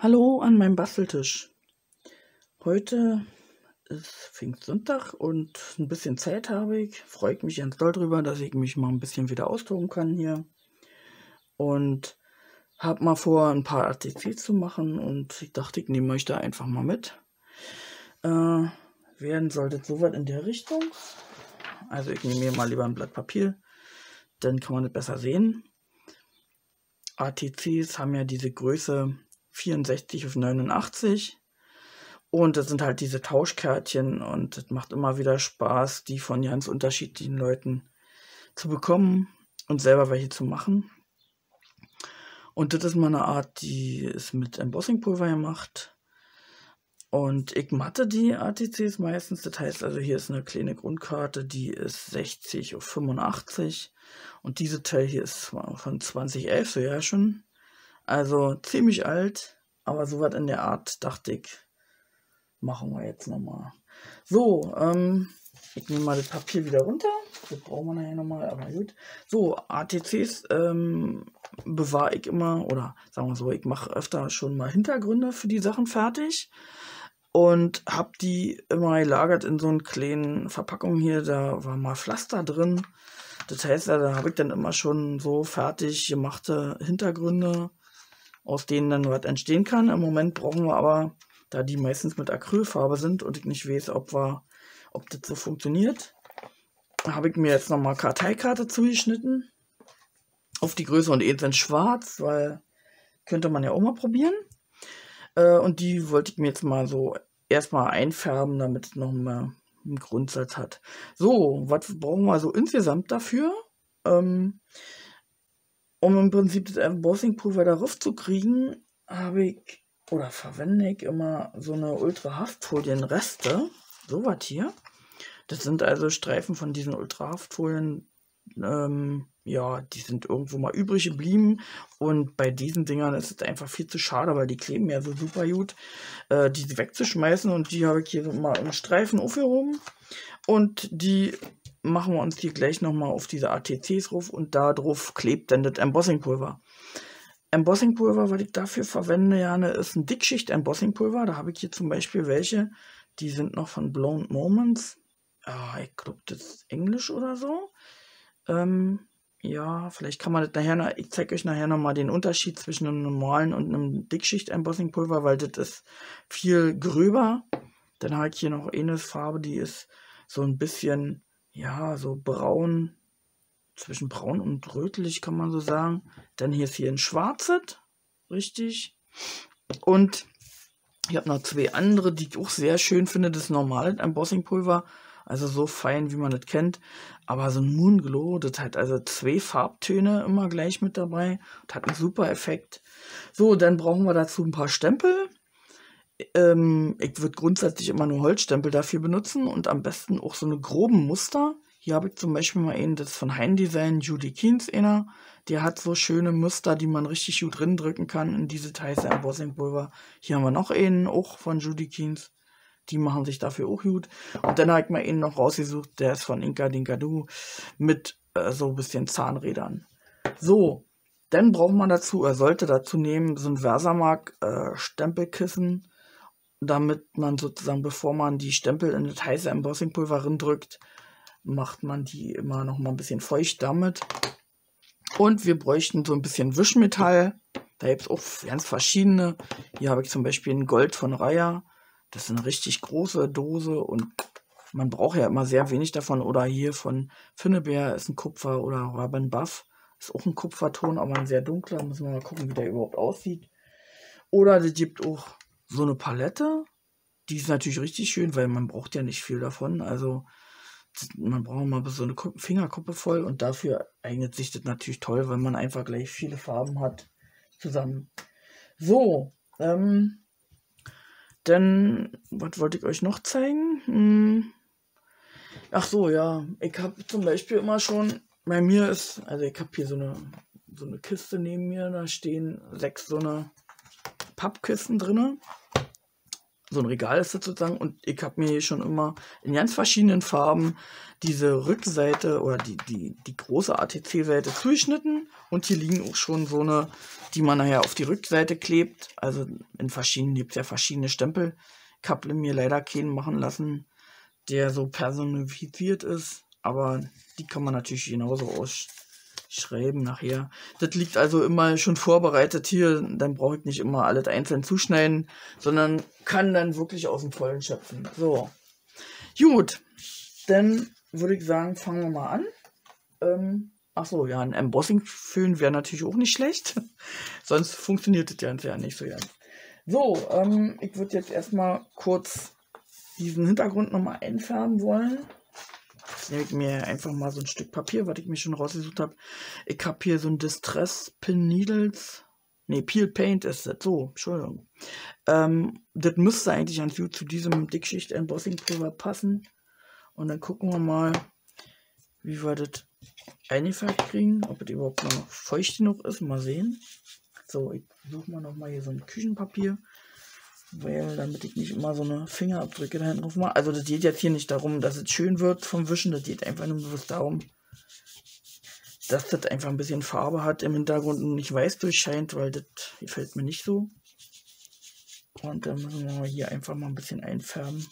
Hallo an meinem Basteltisch. Heute ist Pfingstsonntag und ein bisschen Zeit habe ich. Freue ich mich ganz doll drüber, dass ich mich mal ein bisschen wieder austoben kann hier. Und habe mal vor, ein paar ATCs zu machen und ich dachte, ich nehme euch da einfach mal mit. Werden sollte soweit in der Richtung. Also ich nehme mir mal lieber ein Blatt Papier, dann kann man das besser sehen. ATCs haben ja diese Größe 64 auf 89. Und das sind halt diese Tauschkärtchen und es macht immer wieder Spaß, die von ganz unterschiedlichen Leuten zu bekommen und selber welche zu machen. Und das ist mal eine Art, die ist mit Embossingpulver gemacht. Und ich matte die ATCs meistens. Das heißt also, hier ist eine kleine Grundkarte, die ist 60 auf 85. Und diese Teil hier ist von 2011, so ja schon. Also ziemlich alt, aber sowas in der Art dachte ich, machen wir jetzt nochmal. So, ich nehme mal das Papier wieder runter. Das brauchen wir nachher nochmal, aber gut. So, ATCs bewahre ich immer, oder sagen wir so, ich mache öfter schon mal Hintergründe für die Sachen fertig. Und habe die immer gelagert in so einen kleinen Verpackungen hier. Da war mal Pflaster drin. Das heißt, da habe ich dann immer schon so fertig gemachte Hintergründe, aus denen dann was entstehen kann. Im Moment brauchen wir aber, da die meistens mit Acrylfarbe sind und ich nicht weiß, ob das so funktioniert, habe ich mir jetzt nochmal Karteikarte zugeschnitten. Auf die Größe und in schwarz, weil könnte man ja auch mal probieren. Und die wollte ich mir jetzt mal so erstmal einfärben, damit es noch mal einen Grundsatz hat. So, was brauchen wir so insgesamt dafür? Um im Prinzip das Embossingpulver darauf zu kriegen, verwende ich immer so eine Ultrahaftfolienreste. So was hier. Das sind also Streifen von diesen Ultrahaftfolien. Ja, die sind irgendwo mal übrig geblieben. Und bei diesen Dingern ist es einfach viel zu schade, weil die kleben ja so super gut, die wegzuschmeißen. Und die habe ich hier mal im Streifen aufgehoben. Und die machen wir uns hier gleich nochmal auf diese ATCs drauf und da drauf klebt dann das Embossingpulver. Embossingpulver, was ich dafür verwende, ist ein Dickschicht-Embossingpulver. Da habe ich hier zum Beispiel welche, die sind noch von Blown Moments. Ich glaube, das ist Englisch oder so. Ja, vielleicht kann man das nachher, ich zeige euch nachher nochmal den Unterschied zwischen einem normalen und einem Dickschicht-Embossingpulver, weil das ist viel gröber. Dann habe ich hier noch eine Farbe, die ist so ein bisschen, ja, so braun, zwischen braun und rötlich kann man so sagen. Dann hier ist hier ein schwarzes, richtig. Und ich habe noch zwei andere, die ich auch sehr schön finde. Das normale Embossingpulver, also so fein, wie man das kennt. Aber so ein Moonglow, das hat also zwei Farbtöne immer gleich mit dabei. Das hat einen super Effekt. So, dann brauchen wir dazu ein paar Stempel. Ich würde grundsätzlich immer nur Holzstempel dafür benutzen und am besten auch so eine groben Muster. Hier habe ich zum Beispiel mal einen, das ist von Hein Design, Judy Keynes einer. Der hat so schöne Muster, die man richtig gut drin drücken kann in diese heiße Embossingpulver. Hier haben wir noch einen, auch von Judy Keynes. Die machen sich dafür auch gut. Und dann habe ich mal einen noch rausgesucht, der ist von Inka Dinka Du mit so ein bisschen Zahnrädern. So, dann braucht man dazu, sollte dazu nehmen, so ein Versamark Stempelkissen, damit man sozusagen, bevor man die Stempel in das heiße Embossingpulver drückt, macht man die immer noch mal ein bisschen feucht damit. Und wir bräuchten so ein bisschen Wischmetall. Da gibt es auch ganz verschiedene. Hier habe ich zum Beispiel ein Gold von Raya. Das ist eine richtig große Dose und man braucht ja immer sehr wenig davon. Oder hier von Finnebear ist ein Kupfer oder Robin Buff ist auch ein Kupferton, aber ein sehr dunkler. Müssen wir mal gucken, wie der überhaupt aussieht. Oder es gibt auch so eine Palette. Die ist natürlich richtig schön, weil man braucht ja nicht viel davon. Also man braucht mal so eine Fingerkuppe voll und dafür eignet sich das natürlich toll, weil man einfach gleich viele Farben hat zusammen. So, dann, was wollte ich euch noch zeigen? Ach so, ja, ich habe zum Beispiel immer schon, bei mir ist, also ich habe hier so eine Kiste neben mir, da stehen 6 so eine Pappkisten drin. So ein Regal ist das sozusagen und ich habe mir hier schon immer in ganz verschiedenen Farben diese Rückseite oder die große ATC-Seite zugeschnitten Und hier liegen auch schon so eine, die man nachher auf die Rückseite klebt. Also in verschiedenen, gibt es ja verschiedene Stempel. Ich habe mir leider keinen machen lassen, der so personifiziert ist. Aber die kann man natürlich genauso ausschreiben nachher. Das liegt also immer schon vorbereitet hier. Dann brauche ich nicht immer alles einzeln zuschneiden, sondern kann dann wirklich aus dem Vollen schöpfen. So, gut. Dann würde ich sagen, fangen wir mal an. Achso, ja, ein Embossing-Föhn wäre natürlich auch nicht schlecht. Sonst funktioniert das Ganze ja nicht so ganz. So, ich würde jetzt erstmal kurz diesen Hintergrund nochmal einfärben wollen. Jetzt nehme ich mir einfach mal so ein Stück Papier, was ich mir schon rausgesucht habe. Ich habe hier so ein Distress Pin Needles. Ne, Peel Paint ist das. So, Entschuldigung. Das müsste eigentlich ganz gut zu diesem Dickschicht Embossing Pulver passen. Und dann gucken wir mal, wie wir das eingefärbt kriegen, ob es überhaupt noch feucht genug ist. Mal sehen. So, ich suche mal noch mal hier so ein Küchenpapier, weil damit ich nicht immer so eine Fingerabdrücke da hinten drauf mache. Also das geht jetzt hier nicht darum, dass es schön wird vom Wischen, das geht einfach nur bewusst darum, dass das einfach ein bisschen Farbe hat im Hintergrund und nicht weiß durchscheint, weil das gefällt mir nicht so. Und dann müssen wir hier einfach mal ein bisschen einfärben.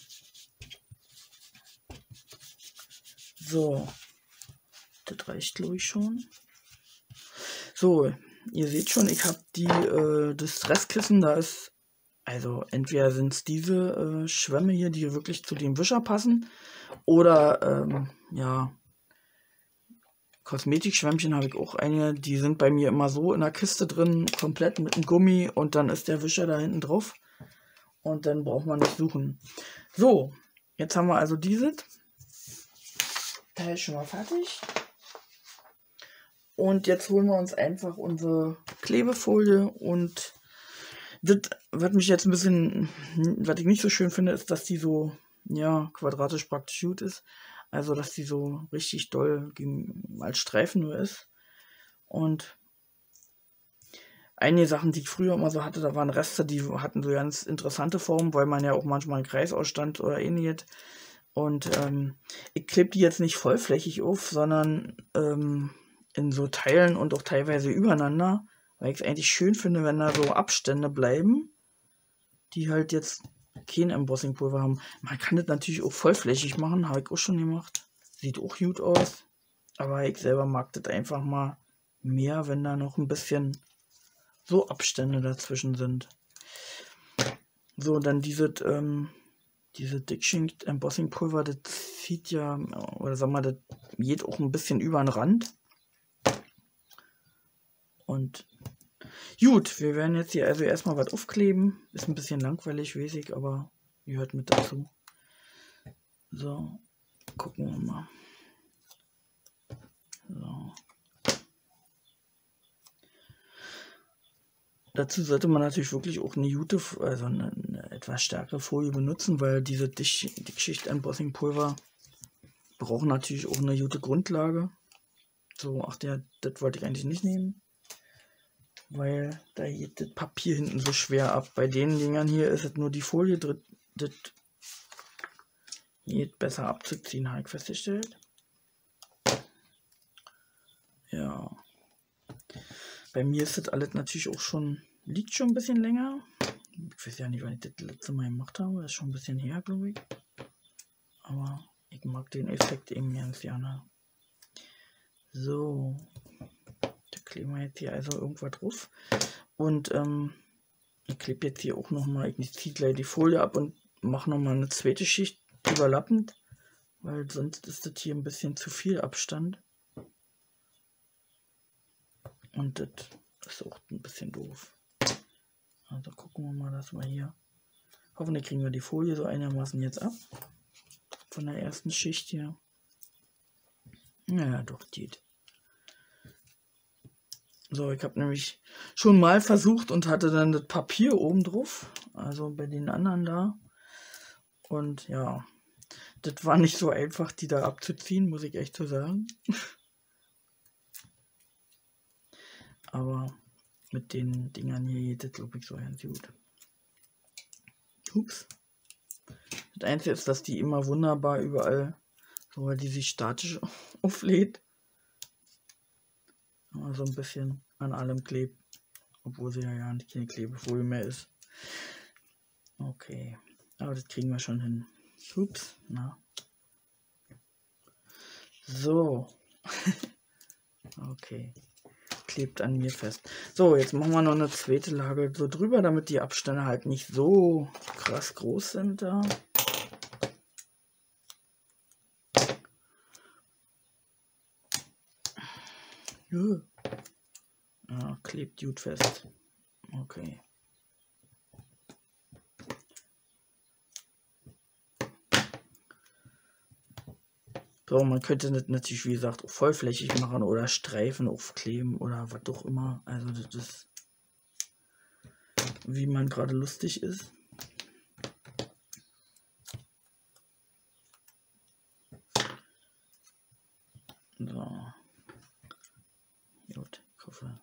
So, das reicht glaube ich schon. So, ihr seht schon, ich habe die Distresskissen, da ist, also entweder sind es diese Schwämme hier, die wirklich zu dem Wischer passen, oder ja, Kosmetikschwämmchen habe ich auch einige, die sind bei mir immer so in der Kiste drin, komplett mit einem Gummi und dann ist der Wischer da hinten drauf und dann braucht man nicht suchen. So, jetzt haben wir also dieses Teil schon mal fertig. Und jetzt holen wir uns einfach unsere Klebefolie und das, was mich jetzt ein bisschen, was ich nicht so schön finde, ist, dass die so, ja, quadratisch praktisch gut ist. Also, dass die so richtig doll als Streifen nur ist. Und einige Sachen, die ich früher immer so hatte, da waren Reste, die hatten so ganz interessante Formen, weil man ja auch manchmal einen Kreis ausstand oder ähnliches. Und ich klebe die jetzt nicht vollflächig auf, sondern in so Teilen und auch teilweise übereinander, weil ich es eigentlich schön finde, wenn da so Abstände bleiben, die halt jetzt kein Embossing-Pulver haben. Man kann das natürlich auch vollflächig machen, habe ich auch schon gemacht. Sieht auch gut aus, aber ich selber mag das einfach mal mehr, wenn da noch ein bisschen so Abstände dazwischen sind. So, dann diese Dickschicht Embossing Pulver, das zieht ja, oder sag mal, das geht auch ein bisschen über den Rand. Und gut, wir werden jetzt hier also erstmal was aufkleben. Ist ein bisschen langweilig, weiß ich, aber gehört mit dazu. So, gucken wir mal. So. Dazu sollte man natürlich wirklich auch eine gute, also eine etwas stärkere Folie benutzen, weil diese Dickschicht Embossing Pulver brauchen natürlich auch eine gute Grundlage. So, ach der, das wollte ich eigentlich nicht nehmen, weil da geht das Papier hinten so schwer ab. Bei den Dingern hier ist es nur die Folie drin, das geht besser abzuziehen, habe ich festgestellt. Ja. Bei mir ist das alles natürlich auch schon, liegt schon ein bisschen länger. Ich weiß ja nicht, wann ich das letzte Mal gemacht habe. Das ist schon ein bisschen her, glaube ich. Aber ich mag den Effekt eben ganz gerne. So. Da kleben wir jetzt hier also irgendwas drauf. Und ich klebe jetzt hier auch nochmal, ich ziehe gleich die Folie ab und mache nochmal eine zweite Schicht überlappend. Weil sonst ist das hier ein bisschen zu viel Abstand. Und das ist auch ein bisschen doof. Also gucken wir mal, dass wir hier... Hoffentlich kriegen wir die Folie so einigermaßen jetzt ab. Von der ersten Schicht hier. Ja, doch, geht. So, ich habe nämlich schon mal versucht und hatte dann das Papier oben drauf. Also bei den anderen da. Und ja, das war nicht so einfach, die da abzuziehen, muss ich echt so sagen. Aber mit den Dingern hier geht das, glaube ich, so ganz gut. Ups. Das Einzige ist, dass die immer wunderbar überall, so weil die sich statisch auflädt. so ein bisschen an allem klebt. Obwohl sie ja keine Klebefolie mehr ist. Okay, aber das kriegen wir schon hin. Ups, na. So. Okay. Klebt an mir fest. So, jetzt machen wir noch eine zweite Lage so drüber, damit die Abstände halt nicht so krass groß sind da. Ja, klebt gut fest. Okay. So, man könnte das natürlich, wie gesagt, auch vollflächig machen oder Streifen aufkleben oder was auch immer. Also das ist, wie man gerade lustig ist. So. Gut, ich hoffe.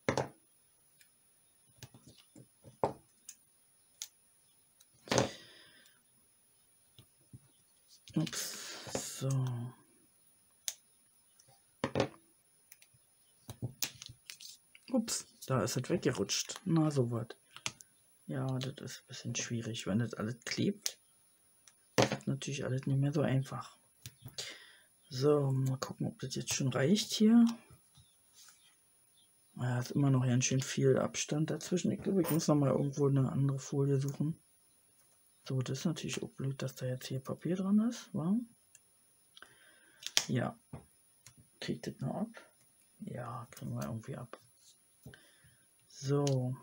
Ups, so. Ups, da ist es weggerutscht. Na, so was. Ja, das ist ein bisschen schwierig, wenn das alles klebt. Das ist natürlich alles nicht mehr so einfach. So, mal gucken, ob das jetzt schon reicht hier. Ja, ist immer noch ganz schön viel Abstand dazwischen. Ich glaube, ich muss noch mal irgendwo eine andere Folie suchen. So, das ist natürlich auch blöd, dass da jetzt hier Papier dran ist. Wow. Ja. Kriegt das noch ab? Ja, kriegen wir irgendwie ab. So.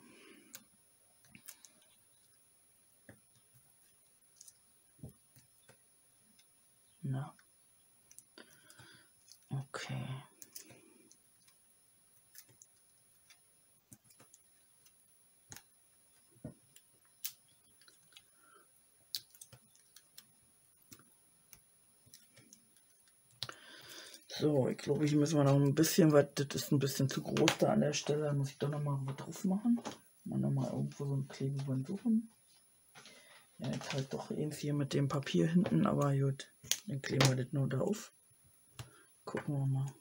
Na. Okay. So, ich glaube, hier müssen wir noch ein bisschen was, das ist ein bisschen zu groß da an der Stelle, da muss ich doch noch mal was drauf machen. Mal noch mal irgendwo so ein Klebeband suchen. Ja, jetzt halt doch eins hier mit dem Papier hinten, aber gut, dann kleben wir das nur da auf. Gucken wir mal.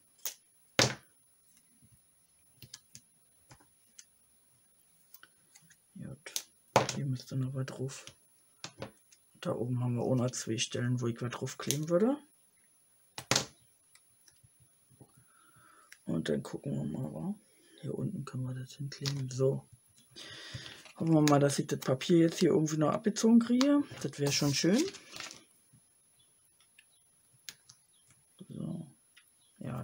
Gut, hier müsste noch was drauf. Da oben haben wir auch noch 2 Stellen, wo ich was drauf kleben würde. Und dann gucken wir mal, wa? Hier unten können wir das hinkleben. So. Hoffen wir mal, dass ich das Papier jetzt hier irgendwie noch abgezogen kriege. Das wäre schon schön. So. Ja,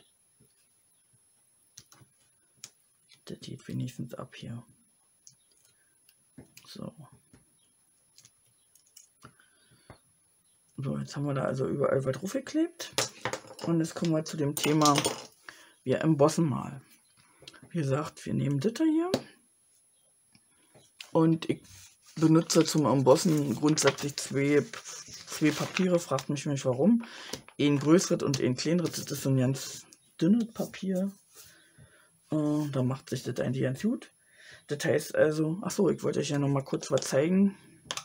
das geht wenigstens ab hier. So. So, jetzt haben wir da also überall was drauf geklebt. Und jetzt kommen wir zu dem Thema, wir embossen mal. Wie gesagt, wir nehmen das hier. Und ich benutze zum Embossen grundsätzlich zwei Papiere, fragt mich nicht warum. Ein größeres und ein kleineres, das ist so ein ganz dünnes Papier. Da macht sich das eigentlich ganz gut. Das heißt also, achso, ich wollte euch ja noch mal kurz was zeigen.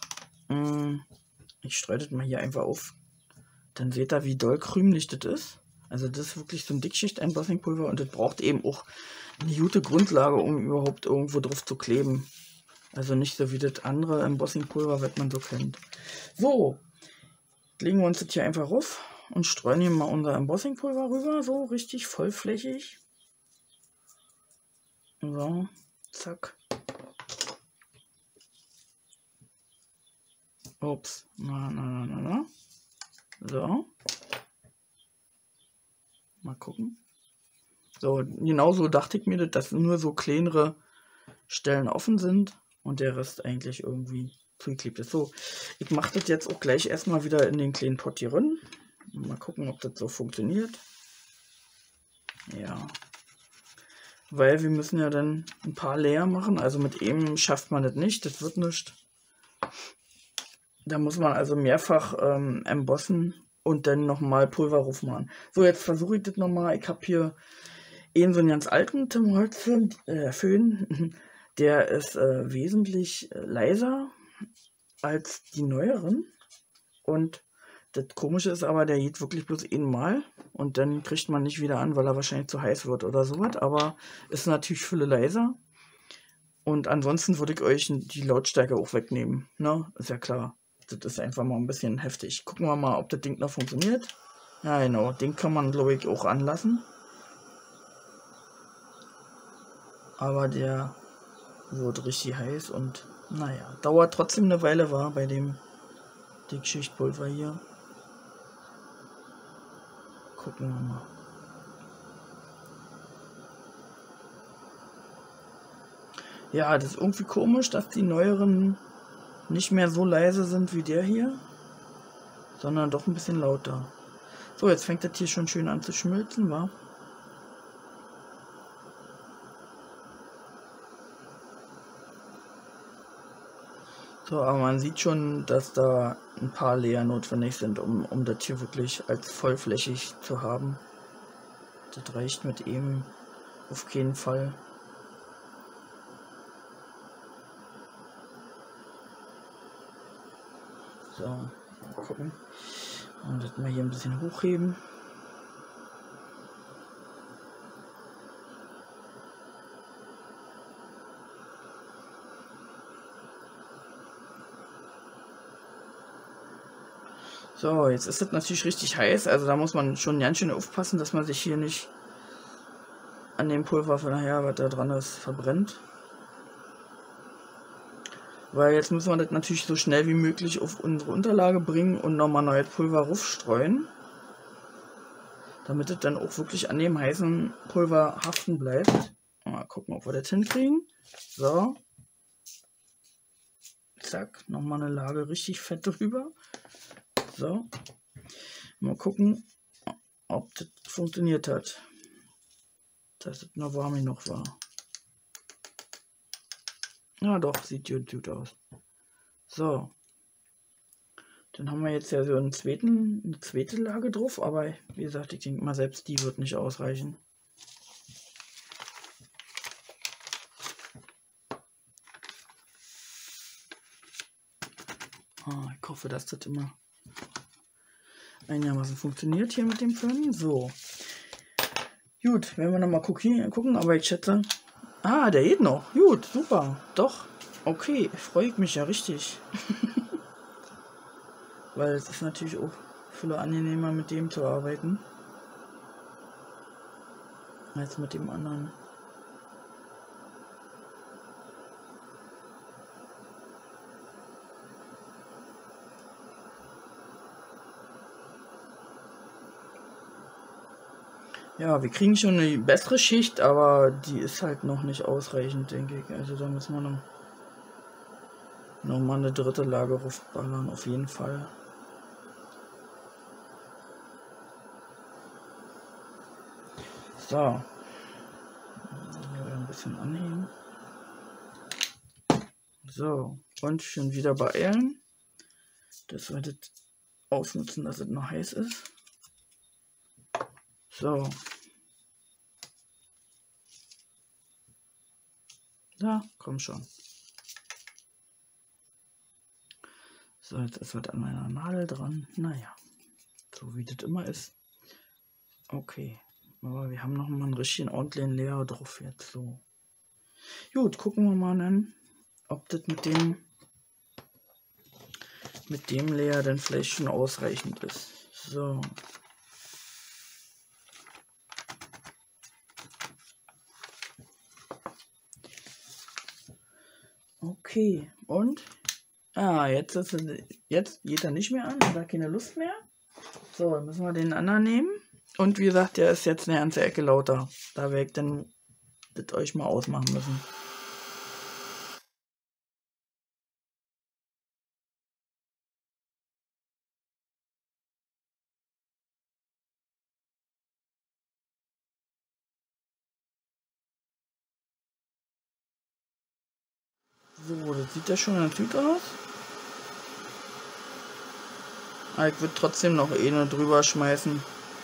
Ich streue das mal hier einfach auf. Dann seht ihr, wie doll krümelig das ist. Also das ist wirklich so ein Dickschicht-Embossing-Pulver und das braucht eben auch eine gute Grundlage, um überhaupt irgendwo drauf zu kleben. Also nicht so wie das andere Embossing-Pulver, was man so kennt. So, legen wir uns das hier einfach auf und streuen hier mal unser Embossing-Pulver rüber, so richtig vollflächig. So, zack. Ups, na. So. Mal gucken. So, genauso dachte ich mir, dass nur so kleinere Stellen offen sind und der Rest eigentlich irgendwie zugeklebt ist. So, ich mache das jetzt auch gleich erstmal wieder in den kleinen Pott hier drin. Mal gucken, ob das so funktioniert. Ja. Weil wir müssen ja dann ein paar leer machen. Also mit ihm schafft man das nicht. Das wird nicht. Da muss man also mehrfach embossen und dann nochmal Pulver raufmachen. So, jetzt versuche ich das nochmal. Ich habe hier so einen ganz alten Tim Holtz Föhn. Der ist wesentlich leiser als die neueren. Und Das Komische ist aber, der geht wirklich bloß einmal und dann kriegt man nicht wieder an, weil er wahrscheinlich zu heiß wird oder sowas. Aber ist natürlich viele leiser. Und ansonsten würde ich euch die Lautstärke auch wegnehmen. Ne? Ist ja klar. Das ist einfach mal ein bisschen heftig. Gucken wir mal, ob das Ding noch funktioniert. Ja, genau. Den kann man, glaube ich, auch anlassen. Aber der wird richtig heiß und naja, dauert trotzdem eine Weile, war bei dem Dickschichtpulver hier. Gucken wir mal. Ja, das ist irgendwie komisch, dass die neueren nicht mehr so leise sind wie der hier, sondern doch ein bisschen lauter. So, jetzt fängt das hier schon schön an zu schmilzen, wa? So, aber man sieht schon, dass da ein paar Layer notwendig sind, um das hier wirklich als vollflächig zu haben. Das reicht mit ihm auf keinen Fall. So, mal gucken. Und das mal hier ein bisschen hochheben. So, jetzt ist das natürlich richtig heiß, also da muss man schon ganz schön aufpassen, dass man sich hier nicht an dem Pulver von nachher, was da dran ist, verbrennt. Weil jetzt müssen wir das natürlich so schnell wie möglich auf unsere Unterlage bringen und nochmal neues Pulver raufstreuen, damit es dann auch wirklich an dem heißen Pulver haften bleibt. Mal gucken, ob wir das hinkriegen. So. Zack, nochmal eine Lage richtig fett drüber. So. Mal gucken, ob das funktioniert hat. Dass es noch warm genug war. Ja doch, sieht gut aus. So. Dann haben wir jetzt ja so eine zweite Lage drauf, aber wie gesagt, ich denke mal, selbst die wird nicht ausreichen. Ich hoffe, dass das immer einigermaßen funktioniert hier mit dem Föhn. So. Gut, werden wir nochmal gucken, aber ich schätze... Ah, der geht noch. Gut, super. Doch. Okay, freue ich mich ja richtig. Weil es ist natürlich auch viel angenehmer mit dem zu arbeiten. Als mit dem anderen. Ja, wir kriegen schon eine bessere Schicht, aber die ist halt noch nicht ausreichend, denke ich. Also da müssen wir noch mal eine dritte Lage raufballern, auf jeden Fall. So. Hier ein bisschen anheben. So. Und schon wieder beeilen. Das wir das ausnutzen, dass es noch heiß ist. So. Da, komm schon. So, jetzt ist was an meiner Nadel dran. Naja, so wie das immer ist. Okay, aber wir haben noch mal einen richtigen ordentlichen Layer drauf jetzt. So. Gut, gucken wir mal dann, ob das mit dem Layer dann vielleicht schon ausreichend ist. So. Okay, und? Jetzt geht er nicht mehr an, hat er keine Lust mehr. So, dann müssen wir den anderen nehmen. Und wie gesagt, der ist jetzt eine ganze Ecke lauter. Da werde ich dann das euch mal ausmachen müssen. So, das sieht ja schon ganz gut aus. Aber ich würde trotzdem noch eine drüber schmeißen.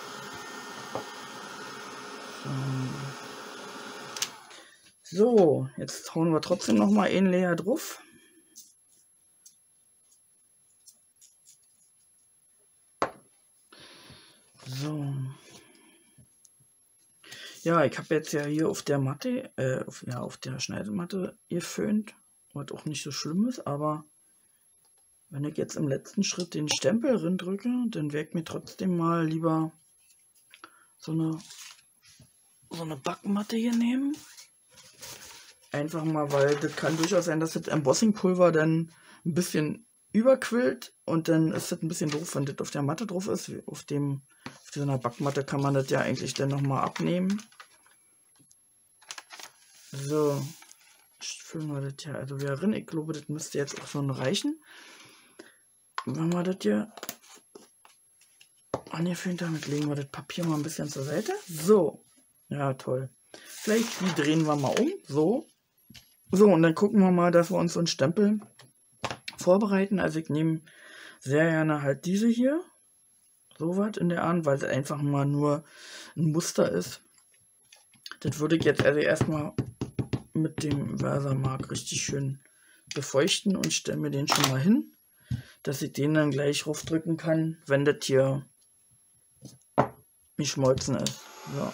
So, jetzt hauen wir trotzdem noch mal einen Layer drauf. So. Ja, ich habe jetzt ja hier auf der Matte, auf der Schneidematte geföhnt, was auch nicht so schlimm ist, aber wenn ich jetzt im letzten Schritt den Stempel drin drücke, dann werde ich mir trotzdem mal lieber so eine Backmatte hier nehmen. Einfach mal, weil das kann durchaus sein, dass das Embossingpulver dann ein bisschen überquillt und dann ist das ein bisschen doof, wenn das auf der Matte drauf ist. Auf so einer Backmatte kann man das ja eigentlich dann nochmal abnehmen. So, füllen wir das hier also wieder rein. Ich glaube, das müsste jetzt auch schon reichen. Wenn wir das hier angefüllt haben, legen wir das Papier mal ein bisschen zur Seite. So, ja toll. Vielleicht die drehen wir mal um. So. So, und dann gucken wir mal, dass wir uns so einen Stempel vorbereiten. Also ich nehme sehr gerne halt diese hier. So was in der Art, weil es einfach mal nur ein Muster ist. Das würde ich jetzt also erstmal mit dem Versamark richtig schön befeuchten und stelle mir den schon mal hin, dass ich den dann gleich raufdrücken kann, wenn das hier geschmolzen ist. So.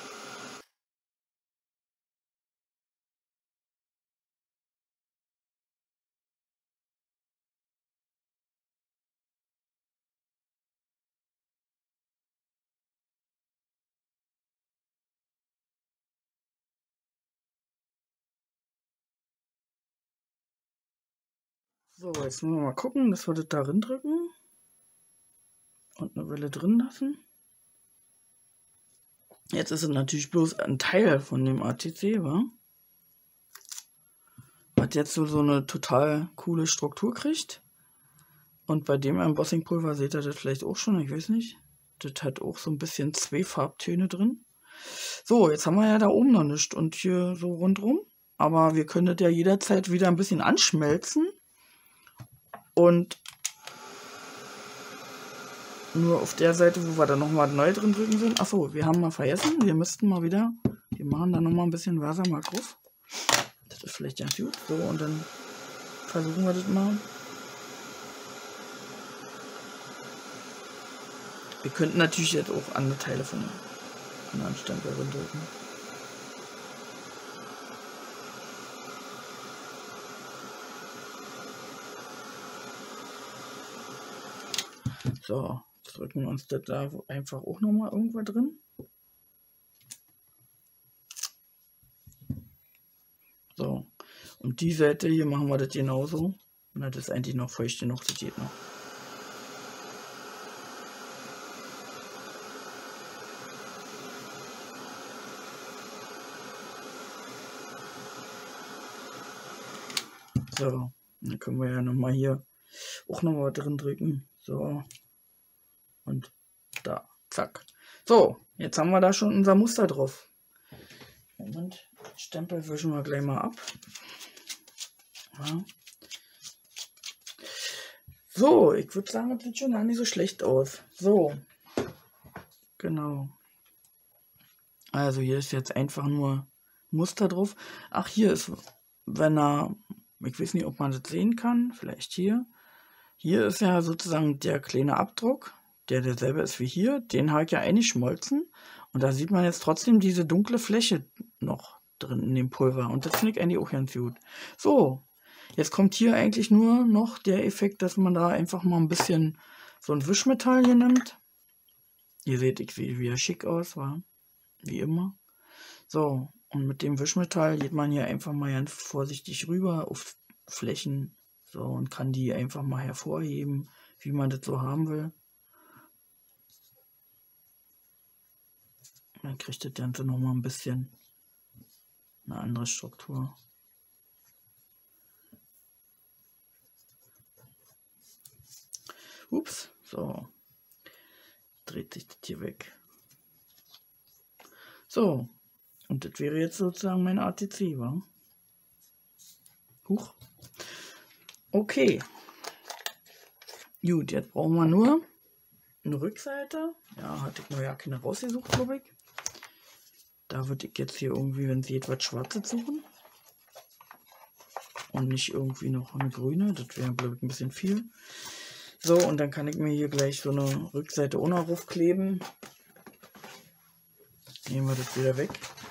So, jetzt müssen wir mal gucken, dass wir das da drin drücken und eine Welle drin lassen. Jetzt ist es natürlich bloß ein Teil von dem ATC, wa? Was jetzt so eine total coole Struktur kriegt. Und bei dem Embossingpulver seht ihr das vielleicht auch schon, ich weiß nicht. Das hat auch so ein bisschen zwei Farbtöne drin. So, jetzt haben wir ja da oben noch nichts und hier so rundrum. Aber wir können das ja jederzeit wieder ein bisschen anschmelzen. Und nur auf der Seite, wo wir dann nochmal neu drin drücken sind. Achso, wir haben mal vergessen. Wir müssten mal wieder. Wir machen da nochmal ein bisschen Versamark drauf. Das ist vielleicht ganz gut. So, und dann versuchen wir das mal. Wir könnten natürlich jetzt auch andere Teile von einem Stempel drin drücken. So, jetzt drücken wir uns das da einfach auch nochmal irgendwo drin. So, und die Seite hier machen wir das genauso. Na, das ist eigentlich noch feucht genug, das geht noch. So, dann können wir ja nochmal hier auch nochmal drin drücken. So, und da, zack. So, jetzt haben wir da schon unser Muster drauf. Moment, Stempel wischen wir gleich mal ab. Ja. So, ich würde sagen, das sieht schon gar nicht so schlecht aus. So, genau. Also hier ist jetzt einfach nur Muster drauf. Ach, hier ist, wenn er, ich weiß nicht, ob man das sehen kann, vielleicht hier. Hier ist ja sozusagen der kleine Abdruck, der derselbe ist wie hier. Den habe ich ja eingeschmolzen. Und da sieht man jetzt trotzdem diese dunkle Fläche noch drin in dem Pulver. Und das finde ich eigentlich auch ganz gut. So, jetzt kommt hier eigentlich nur noch der Effekt, dass man da einfach mal ein bisschen so ein Wischmetall hier nimmt. Ihr seht, ich sehe wieder schick aus, war wie immer. So, und mit dem Wischmetall geht man hier einfach mal ganz vorsichtig rüber auf Flächen. So, und kann die einfach mal hervorheben, wie man das so haben will. Dann kriegt das Ganze nochmal ein bisschen eine andere Struktur. Ups, so. Dreht sich das hier weg. So, und das wäre jetzt sozusagen mein ATC, wa? Huch. Okay. Gut, jetzt brauchen wir nur eine Rückseite. Ja, hatte ich noch ja keine rausgesucht, glaube ich. Da würde ich jetzt hier irgendwie, wenn sie etwas Schwarzes suchen. Und nicht irgendwie noch eine grüne. Das wäre, glaube ich, ein bisschen viel. So, und dann kann ich mir hier gleich so eine Rückseite auch noch raufkleben. Nehmen wir das wieder weg.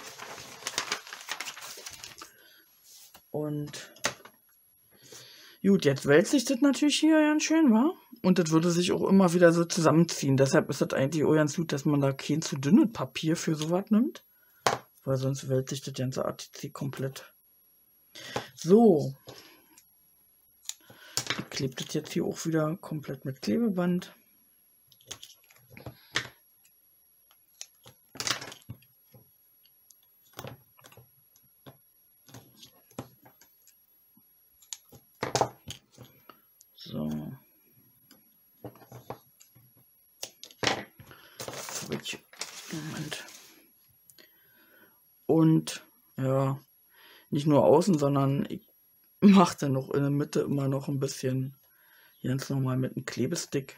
Und gut, jetzt wälzt sich das natürlich hier ganz schön, wa? Und das würde sich auch immer wieder so zusammenziehen. Deshalb ist das eigentlich auch ganz gut, dass man da kein zu dünnes Papier für sowas nimmt. Weil sonst wälzt sich das ganze ATC komplett. So. Ich klebe das jetzt hier auch wieder komplett mit Klebeband. So. Moment. Und ja, nicht nur außen, sondern ich mache dann noch in der Mitte immer noch ein bisschen ganz normal mit einem Klebestick.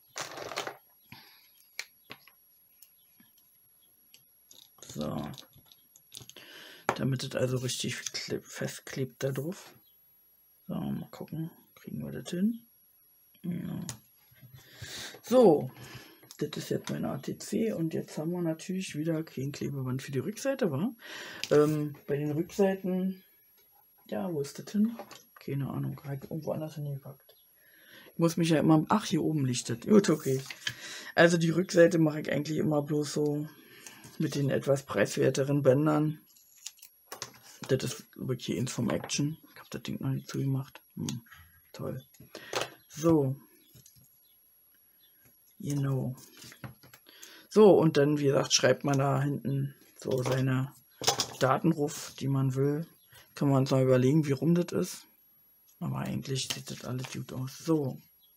So. Damit es also richtig festklebt da drauf. So, mal gucken. Kriegen wir das hin? Ja. So. Das ist jetzt mein ATC und jetzt haben wir natürlich wieder kein Klebeband für die Rückseite, wa? Bei den Rückseiten, ja, wo ist das hin? Keine Ahnung, halt irgendwo anders hingepackt. Ich muss mich ja immer, ach, hier oben liegt das. Gut, okay. Also die Rückseite mache ich eigentlich immer bloß so mit den etwas preiswerteren Bändern. Das ist wirklich eins vom Action. Ich habe das Ding noch nicht zugemacht. Toll. So. Genau. So, und dann, wie gesagt, schreibt man da hinten so seine Daten drauf, die man will. Kann man uns mal überlegen, wie rum das ist. Aber eigentlich sieht das alles gut aus. So.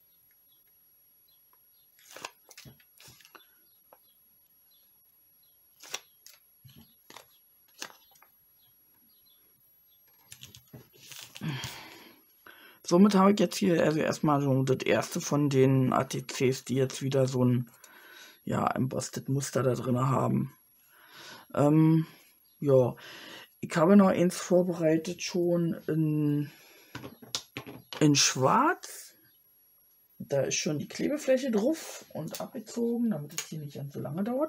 Somit habe ich jetzt hier also erstmal so das erste von den ATCs, die jetzt wieder so ein embossed Muster da drin haben. Ja, ich habe noch eins vorbereitet schon in Schwarz. Da ist schon die Klebefläche drauf und abgezogen, damit es hier nicht ganz so lange dauert.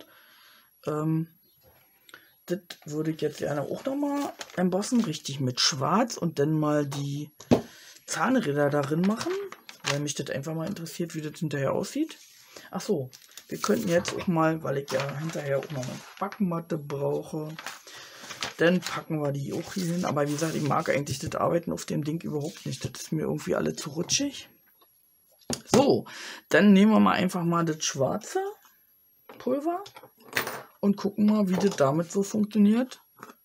Das würde ich jetzt gerne auch nochmal embossen, richtig mit Schwarz und dann mal die Zahnräder darin machen, weil mich das einfach mal interessiert, wie das hinterher aussieht. Ach so, wir könnten jetzt auch mal, weil ich ja hinterher auch noch eine Backmatte brauche, dann packen wir die auch hier hin. Aber wie gesagt, ich mag eigentlich das Arbeiten auf dem Ding überhaupt nicht. Das ist mir irgendwie alle zu rutschig. So, dann nehmen wir mal einfach mal das schwarze Pulver und gucken mal, wie das damit so funktioniert.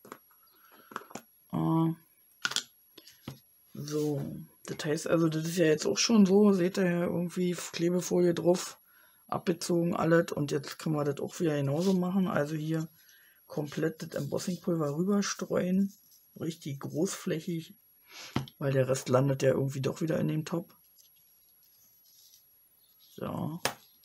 So, das heißt also, das ist ja jetzt auch schon so, seht ihr ja irgendwie Klebefolie drauf, abgezogen alles und jetzt können wir das auch wieder genauso machen. Also hier komplett das Embossingpulver rüberstreuen, richtig großflächig, weil der Rest landet ja irgendwie doch wieder in dem Topf. So.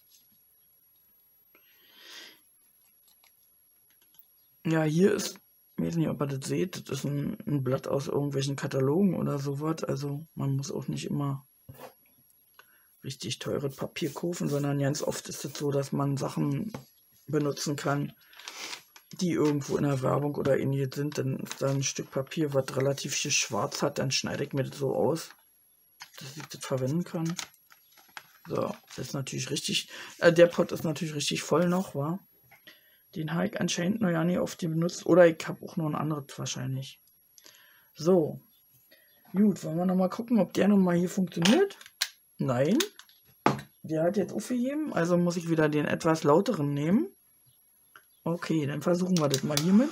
Ja, hier ist, ich weiß nicht, ob ihr das seht, das ist ein Blatt aus irgendwelchen Katalogen oder sowas. Also man muss auch nicht immer richtig teures Papier kaufen, sondern ganz oft ist es so, dass man Sachen benutzen kann, die irgendwo in der Werbung oder ähnliches sind. Dann ist da ein Stück Papier, was relativ viel schwarz hat, dann schneide ich mir das so aus, dass ich das verwenden kann. So, das ist natürlich richtig, der Pot ist natürlich richtig voll noch, wa? Den habe ich anscheinend noch ja nicht oft benutzt. Oder ich habe auch noch ein anderes wahrscheinlich. So. Gut, wollen wir nochmal gucken, ob der nochmal hier funktioniert? Nein. Der hat jetzt aufgegeben. Also muss ich wieder den etwas lauteren nehmen. Okay, dann versuchen wir das mal hiermit.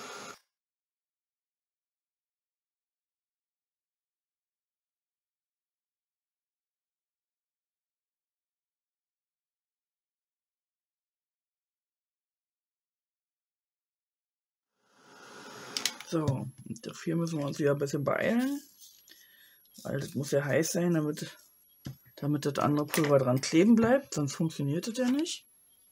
So, dafür müssen wir uns wieder ein bisschen beeilen. Weil das muss ja heiß sein, damit das andere Pulver dran kleben bleibt. Sonst funktioniert das ja nicht.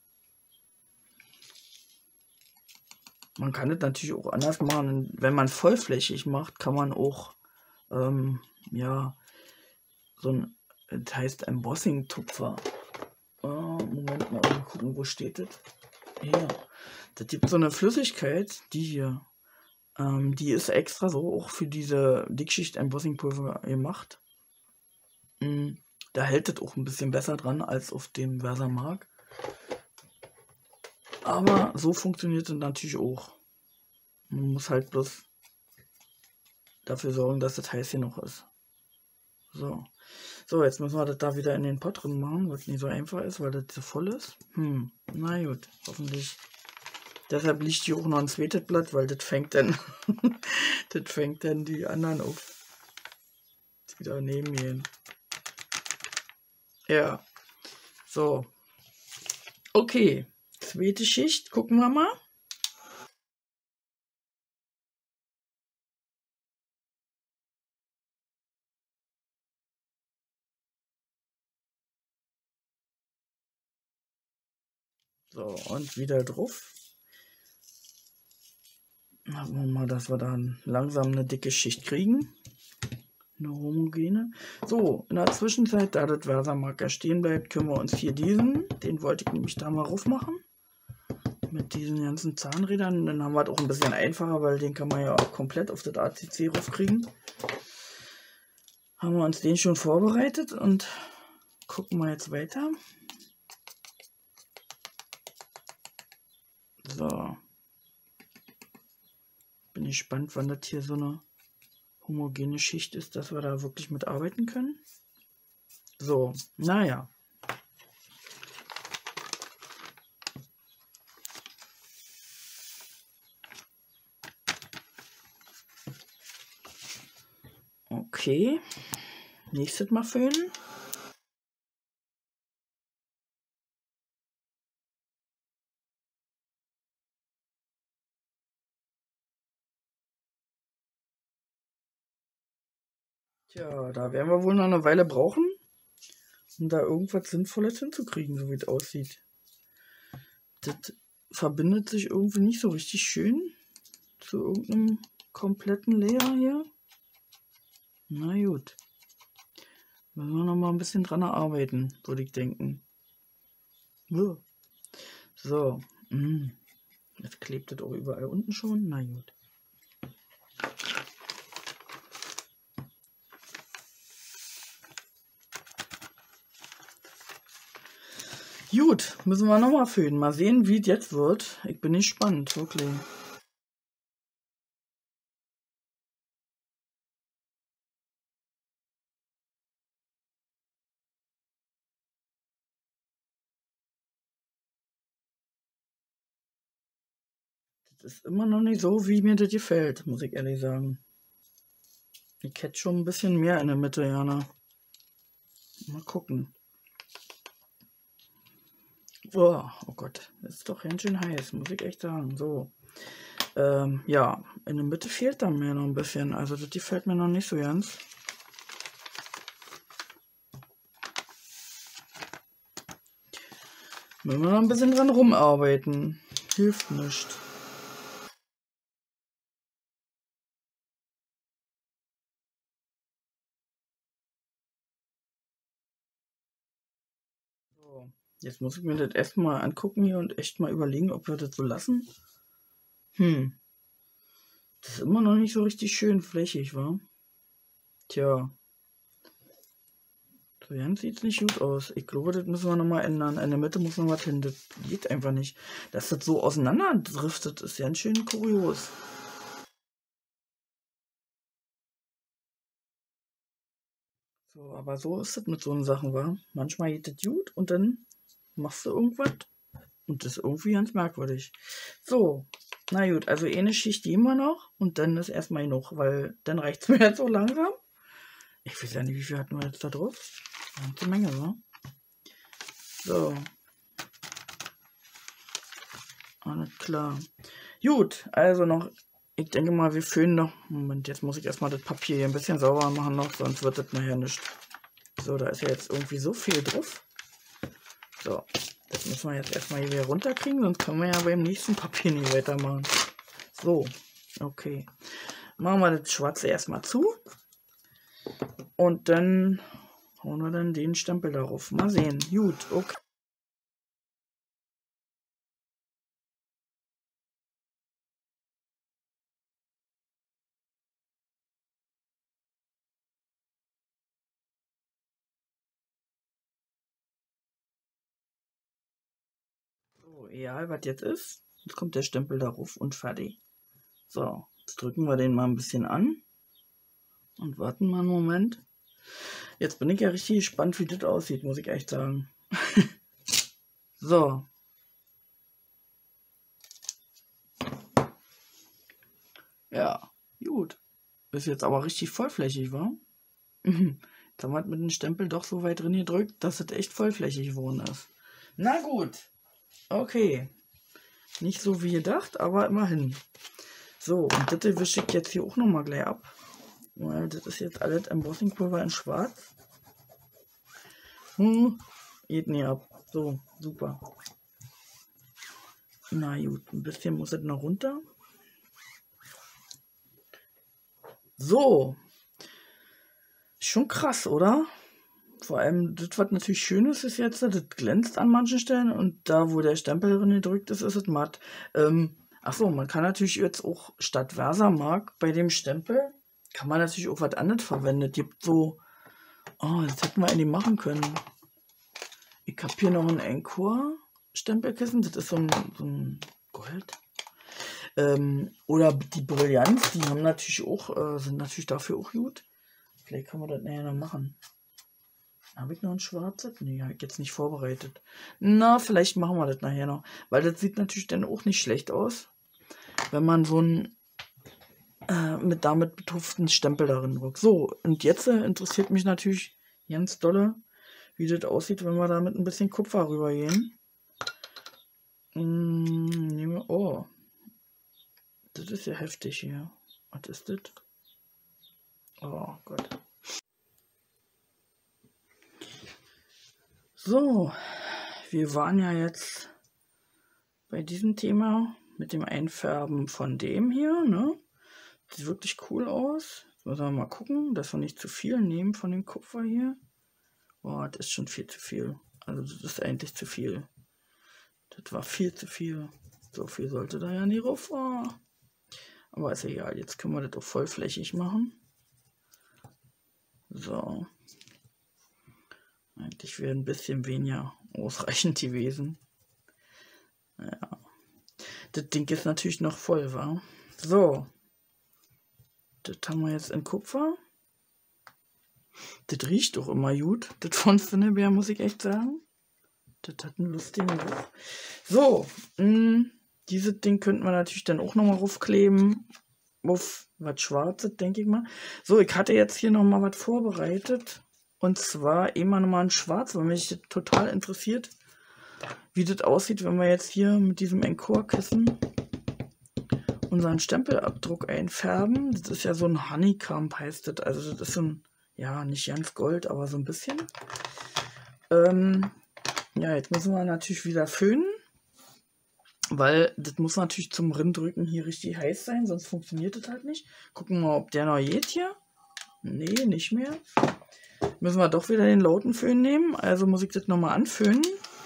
Man kann das natürlich auch anders machen. Wenn man vollflächig macht, kann man auch ja, so ein Das heißt Embossing-Tupfer. Moment mal gucken, wo steht das? Hier. Das gibt so eine Flüssigkeit, die hier. Die ist extra so auch für diese Dickschicht-Embossing-Pulver gemacht. Da hält das auch ein bisschen besser dran als auf dem Versamark. Aber so funktioniert es natürlich auch. Man muss halt bloß dafür sorgen, dass das heiß genug ist. So. So, jetzt müssen wir das da wieder in den Pott drin machen, was nicht so einfach ist, weil das so voll ist. Na gut, hoffentlich. Deshalb liegt hier auch noch ein zweites Blatt, weil das fängt dann das fängt dann die anderen auf. Die daneben gehen. Ja. So. Okay. Zweite Schicht, gucken wir mal. So, und wieder drauf. Hoffen wir mal, dass wir dann langsam eine dicke Schicht kriegen. Eine homogene. So, in der Zwischenzeit, da das Versamark stehen bleibt, können wir uns hier den wollte ich nämlich da mal rauf machen. Mit diesen ganzen Zahnrädern. Dann haben wir es auch ein bisschen einfacher, weil den kann man ja auch komplett auf das ACC raufkriegen. Haben wir uns den schon vorbereitet und gucken wir jetzt weiter. So. Bin ich gespannt, wann das hier so eine homogene Schicht ist, dass wir da wirklich mit arbeiten können. So, naja. Okay. Nächstes Mal föhnen. Tja, da werden wir wohl noch eine Weile brauchen, um da irgendwas Sinnvolles hinzukriegen, so wie es aussieht. Das verbindet sich irgendwie nicht so richtig schön zu irgendeinem kompletten Layer hier. Na gut. Müssen wir noch mal ein bisschen dran arbeiten, würde ich denken. So. Jetzt klebt das auch überall unten schon. Na gut. Gut, müssen wir nochmal föhnen. Mal sehen, wie es jetzt wird. Ich bin gespannt, wirklich. Das ist immer noch nicht so, wie mir das gefällt, muss ich ehrlich sagen. Ich hätte schon ein bisschen mehr in der Mitte, Jana. Mal gucken. Oh Gott, das ist doch ganz schön heiß, muss ich echt sagen. So. Ja, in der Mitte fehlt dann mir noch ein bisschen. Also das gefällt mir noch nicht so ganz. Müssen wir noch ein bisschen dran rumarbeiten. Hilft nicht. So, jetzt muss ich mir das erstmal angucken hier und echt mal überlegen, ob wir das so lassen. Das ist immer noch nicht so richtig schön flächig, wa? Tja. So ganz sieht es nicht gut aus. Ich glaube, das müssen wir nochmal ändern. In der Mitte muss noch was hin. Das geht einfach nicht. Dass das so auseinander driftet, ist ganz schön kurios. So, aber so ist es mit so Sachen, wa? Manchmal geht das gut und dann machst du irgendwas und das ist irgendwie ganz merkwürdig. So, na gut, also eine Schicht geben wir noch und dann ist erstmal genug, weil dann reicht es mir jetzt so langsam. Ich weiß ja nicht, wie viel hatten wir jetzt da drauf? Eine ganze Menge, ne? So. Alles klar. Gut, also noch, ich denke mal, wir föhnen noch. Moment, jetzt muss ich erstmal das Papier hier ein bisschen sauber machen noch, sonst wird das nachher nicht. So, da ist ja jetzt irgendwie so viel drauf. So, das müssen wir jetzt erstmal hier wieder runterkriegen, sonst können wir ja beim nächsten Papier nicht weitermachen. So, okay. Machen wir das Schwarze erstmal zu. Und dann hauen wir dann den Stempel darauf. Mal sehen. Gut, okay. So, egal, was jetzt ist. Jetzt kommt der Stempel darauf und fertig. So, jetzt drücken wir den mal ein bisschen an. Und warten mal einen Moment. Jetzt bin ich ja richtig gespannt, wie das aussieht, muss ich echt sagen. So. Ja, gut. Ist jetzt aber richtig vollflächig, wa? Jetzt haben wir mit dem Stempel doch so weit drin gedrückt, dass es echt vollflächig geworden ist. Na gut. Okay. Nicht so wie gedacht, aber immerhin. So, und das wische ich jetzt hier auch nochmal gleich ab. Weil das ist jetzt alles Embossingpulver in schwarz. Geht nicht ab. So, super. Na gut, ein bisschen muss es noch runter. So. Schon krass, oder? Vor allem, das, was natürlich schön ist, ist jetzt, das glänzt an manchen Stellen und da, wo der Stempel drin gedrückt ist, ist es matt. Achso, man kann natürlich jetzt auch statt Versamark bei dem Stempel, kann man natürlich auch was anderes verwenden. Gibt so, oh, das hätten wir eigentlich machen können. Ich habe hier noch ein Encore-Stempelkissen, das ist so ein Gold. Oder die Brillanz, die haben natürlich auch, sind natürlich dafür auch gut. Vielleicht kann man das nachher noch machen. Habe ich noch ein schwarzes? Nee, habe ich jetzt nicht vorbereitet. Na, vielleicht machen wir das nachher noch. Weil das sieht natürlich dann auch nicht schlecht aus, wenn man so einen mit damit betufteten Stempel darin drückt. So, und jetzt interessiert mich natürlich ganz dolle, wie das aussieht, wenn wir da mit ein bisschen Kupfer rübergehen. Oh, das ist ja heftig hier. Was ist das? Oh Gott. So, wir waren ja jetzt bei diesem Thema mit dem Einfärben von dem hier, ne? Sieht wirklich cool aus. Jetzt müssen wir mal gucken, dass wir nicht zu viel nehmen von dem Kupfer hier. Boah, das ist schon viel zu viel. Also das ist eigentlich zu viel. Das war viel zu viel. So viel sollte da ja nicht rauf. Oh. Aber ist egal, jetzt können wir das auch vollflächig machen. So. Eigentlich wäre ein bisschen weniger ausreichend gewesen. Ja. Das Ding ist natürlich noch voll, wa? So. Das haben wir jetzt in Kupfer. Das riecht doch immer gut. Das von Cinnabär, muss ich echt sagen. Das hat einen lustigen Geruch. So. Dieses Ding könnten wir natürlich dann auch nochmal raufkleben. Auf was Schwarzes, denke ich mal. So, ich hatte jetzt hier nochmal was vorbereitet. Und zwar immer nochmal ein Schwarz, weil mich das total interessiert, wie das aussieht, wenn wir jetzt hier mit diesem Encore-Kissen unseren Stempelabdruck einfärben. Das ist ja so ein Honeycomb, heißt das. Also das ist so ein, ja, nicht ganz Gold, aber so ein bisschen. Ja, jetzt müssen wir natürlich wieder föhnen, weil das muss natürlich zum Rindrücken hier richtig heiß sein, sonst funktioniert das halt nicht. Gucken wir mal, ob der noch geht hier. Nee, nicht mehr. Müssen wir doch wieder den Lautenföhn nehmen, also muss ich das nochmal anföhnen.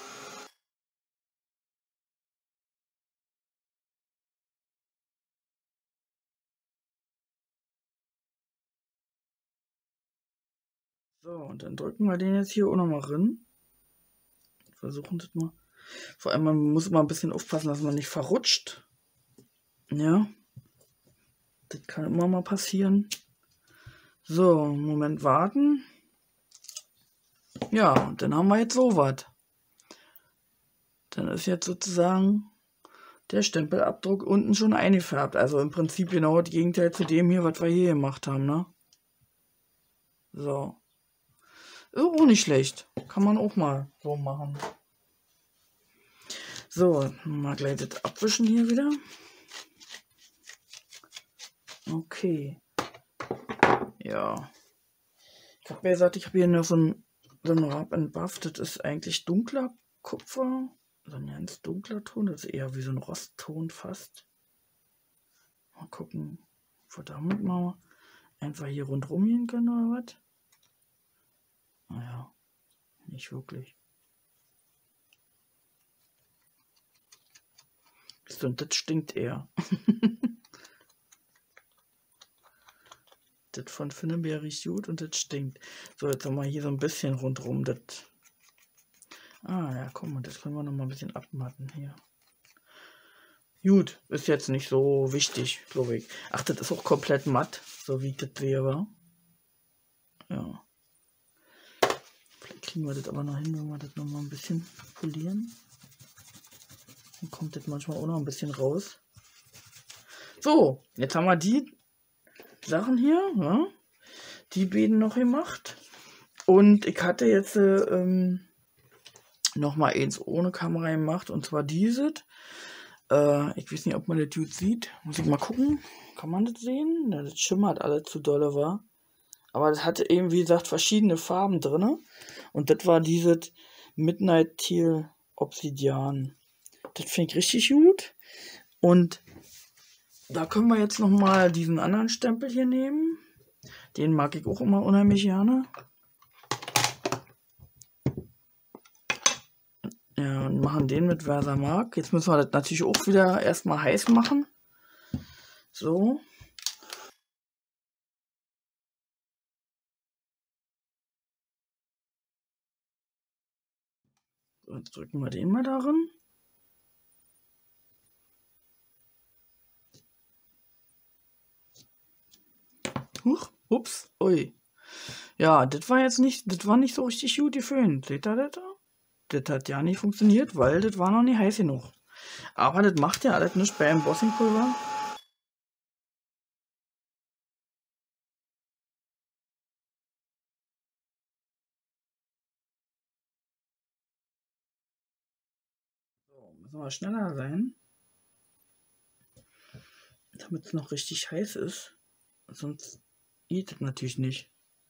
So, und dann drücken wir den jetzt hier auch nochmal rein. Versuchen das mal. Vor allem, man muss immer ein bisschen aufpassen, dass man nicht verrutscht. Ja. Das kann immer mal passieren. So, einen Moment warten. Ja, und dann haben wir jetzt sowas. Dann ist jetzt sozusagen der Stempelabdruck unten schon eingefärbt. Also im Prinzip genau das Gegenteil zu dem hier, was wir hier gemacht haben, ne? So. Ist auch nicht schlecht. Kann man auch mal so machen. So, mal gleich das abwischen hier wieder. Okay. Ja. Ich habe ja gesagt, ich habe hier noch so ein Rub and Buff. Das ist eigentlich dunkler Kupfer. So ein ganz dunkler Ton. Das ist eher wie so ein Rostton fast. Mal gucken, ob wir damit mal einfach hier rundherum gehen können oder was. Naja, nicht wirklich. Und das stinkt eher. Das von Finnebeer riecht gut und das stinkt. So, jetzt haben wir hier so ein bisschen rundherum das. Ah ja, komm, das können wir noch mal ein bisschen abmatten hier. Gut, ist jetzt nicht so wichtig, glaube ich. Ach, das ist auch komplett matt, so wie ich das sehe, wa? Ja. Vielleicht kriegen wir das aber noch hin, wenn wir das noch mal ein bisschen polieren. Dann kommt das manchmal auch noch ein bisschen raus. So, jetzt haben wir die Sachen hier, ja? Die beiden noch gemacht. Und ich hatte jetzt noch mal eins ohne Kamera gemacht, und zwar dieses. Ich weiß nicht, ob man das gut sieht. Muss ich mal gucken. Kann man das sehen? Ja, das schimmert alles zu dolle, war. Aber das hatte eben, wie gesagt, verschiedene Farben drin. Und das war dieses Midnight Teal Obsidian. Das finde ich richtig gut. Und da können wir jetzt noch mal diesen anderen Stempel hier nehmen. Den mag ich auch immer unheimlich gerne. Ja, und machen den mit Versamark. Jetzt müssen wir das natürlich auch wieder erstmal heiß machen. So. Jetzt drücken wir den mal darin. Huch, ups, ui. Ja, das war jetzt nicht, das war nicht so richtig gut geföhnt. Seht ihr das da? Das hat ja nicht funktioniert, weil das war noch nicht heiß genug. Aber das macht ja alles nicht bei Embossingpulver. So, müssen wir schneller sein, damit es noch richtig heiß ist. Sonst geht es natürlich nicht.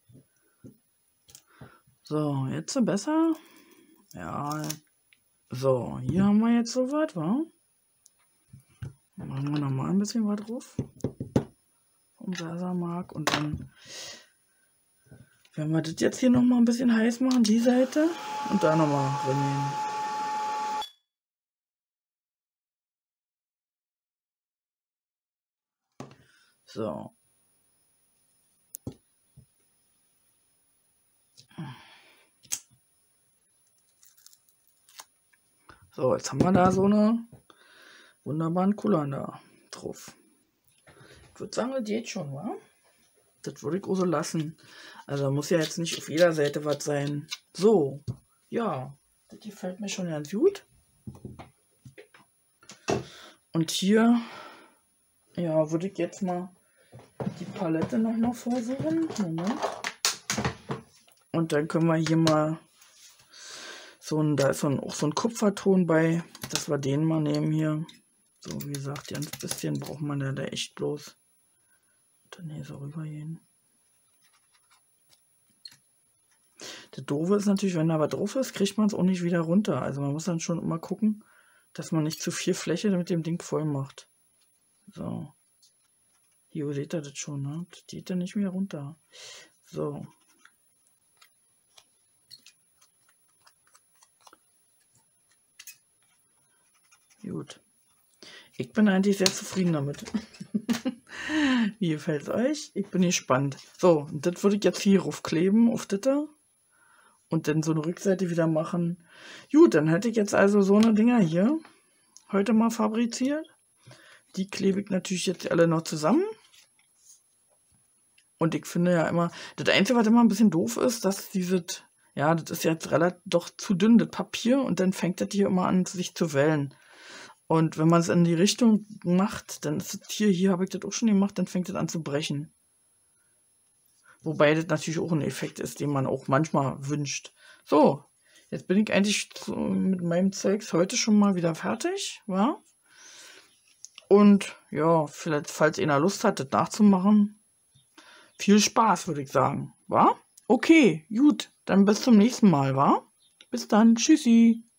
So, jetzt besser. Ja, so, hier haben wir jetzt so was, wa? Machen wir nochmal ein bisschen was drauf. Vom Versamark. Und dann werden wir das jetzt hier nochmal ein bisschen heiß machen, die Seite. Und da nochmal reinnehmen. So. So, jetzt haben wir da so eine wunderbaren Kullern da drauf. Ich würde sagen, das geht schon, wa? Das würde ich auch so lassen. Also muss ja jetzt nicht auf jeder Seite was sein. So, ja, das gefällt mir schon ganz gut. Und hier, ja, würde ich jetzt mal die Palette noch mal versuchen. Moment. Und dann können wir hier mal da ist auch so ein Kupferton bei, dass wir den mal nehmen hier. So, wie gesagt, ganz bisschen braucht man da echt bloß. Und dann hier so rübergehen. Das Doofe ist natürlich, wenn da was drauf ist, kriegt man es auch nicht wieder runter. Also man muss dann schon immer gucken, dass man nicht zu viel Fläche mit dem Ding voll macht. So. Hier seht ihr das schon, ne? Das geht dann nicht mehr runter. So. Gut. Ich bin eigentlich sehr zufrieden damit. Wie gefällt es euch? Ich bin gespannt. So, und das würde ich jetzt hier raufkleben, auf das da. Und dann so eine Rückseite wieder machen. Gut, dann hätte ich jetzt also so eine Dinger hier heute mal fabriziert. Die klebe ich natürlich jetzt alle noch zusammen. Und ich finde ja immer, das Einzige, was immer ein bisschen doof ist, dass dieses, ja, das ist jetzt relativ doch zu dünn, das Papier. Und dann fängt das hier immer an, sich zu wellen. Und wenn man es in die Richtung macht, dann ist es hier habe ich das auch schon gemacht, dann fängt es an zu brechen. Wobei das natürlich auch ein Effekt ist, den man auch manchmal wünscht. So, jetzt bin ich eigentlich mit meinem Zeugs heute schon mal wieder fertig, wa? Und ja, vielleicht, falls einer Lust hat, das nachzumachen, viel Spaß, würde ich sagen, wa? Okay, gut, dann bis zum nächsten Mal, wa? Bis dann, tschüssi.